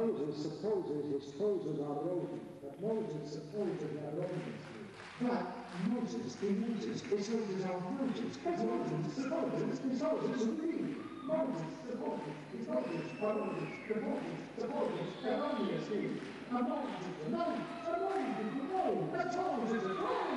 Moses supposes his toes are rolling. But Moses supposes they're rolling. But Moses, his shoulders are Moses, his shoulders are me. Moses, supposes, his shoulders are Moses, they're only a Steve. A Moses, no, a Moses, no, a Moses, a